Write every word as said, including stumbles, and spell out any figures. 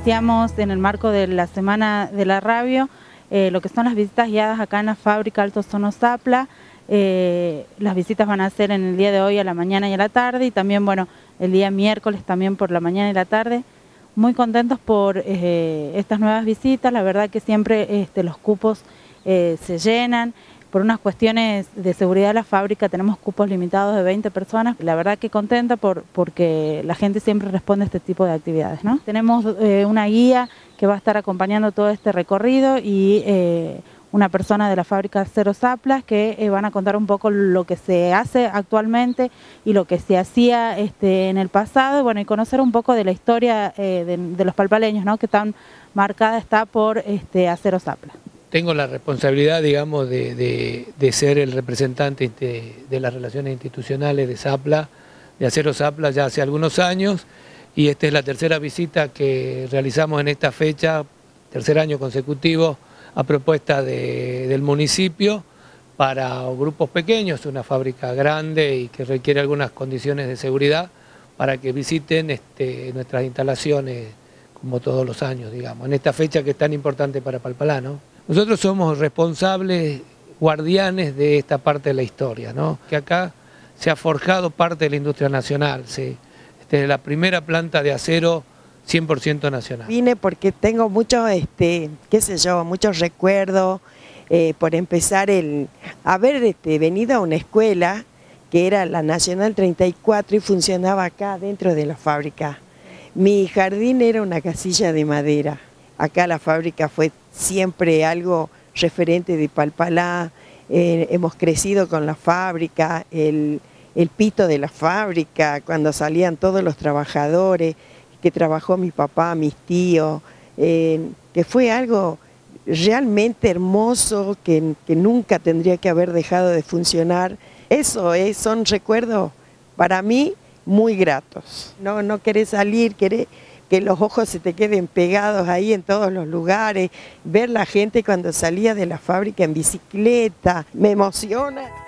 iniciamos en el marco de la Semana de la Radio eh, lo que son las visitas guiadas acá en la fábrica Alto Hornos Zapla. Eh, las visitas van a ser en el día de hoy a la mañana y a la tarde, y también, bueno, el día miércoles también por la mañana y la tarde. Muy contentos por eh, estas nuevas visitas. La verdad que siempre este, los cupos eh, se llenan. Por unas cuestiones de seguridad de la fábrica tenemos cupos limitados de veinte personas. La verdad que contenta por, porque la gente siempre responde a este tipo de actividades, ¿no? Tenemos eh, una guía que va a estar acompañando todo este recorrido y eh, una persona de la fábrica Acero Zapla que eh, van a contar un poco lo que se hace actualmente y lo que se hacía este, en el pasado, bueno, y conocer un poco de la historia eh, de, de los palpaleños, ¿no? Que tan marcada está por este, Acero Zapla. Tengo la responsabilidad, digamos, de, de, de ser el representante de, de las relaciones institucionales de Zapla, de Acero Zapla, ya hace algunos años, y esta es la tercera visita que realizamos en esta fecha, tercer año consecutivo, a propuesta de, del municipio para grupos pequeños, una fábrica grande y que requiere algunas condiciones de seguridad para que visiten este, nuestras instalaciones como todos los años, digamos, en esta fecha que es tan importante para Palpalá, ¿no? Nosotros somos responsables, guardianes de esta parte de la historia, ¿no? Que acá se ha forjado parte de la industria nacional, ¿sí? Este, la primera planta de acero cien por ciento nacional. Vine porque tengo muchos, este, qué sé yo, muchos recuerdos, eh, por empezar, el haber este, venido a una escuela que era la Nacional treinta y cuatro y funcionaba acá dentro de la fábrica. Mi jardín era una casilla de madera. Acá la fábrica fue siempre algo referente de Palpalá, eh, hemos crecido con la fábrica, el, el pito de la fábrica, cuando salían todos los trabajadores, que trabajó mi papá, mis tíos, eh, que fue algo realmente hermoso, que, que nunca tendría que haber dejado de funcionar. Eso es, son recuerdos para mí muy gratos. No, no querés salir, querés que los ojos se te queden pegados ahí en todos los lugares, ver la gente cuando salía de la fábrica en bicicleta, me emociona.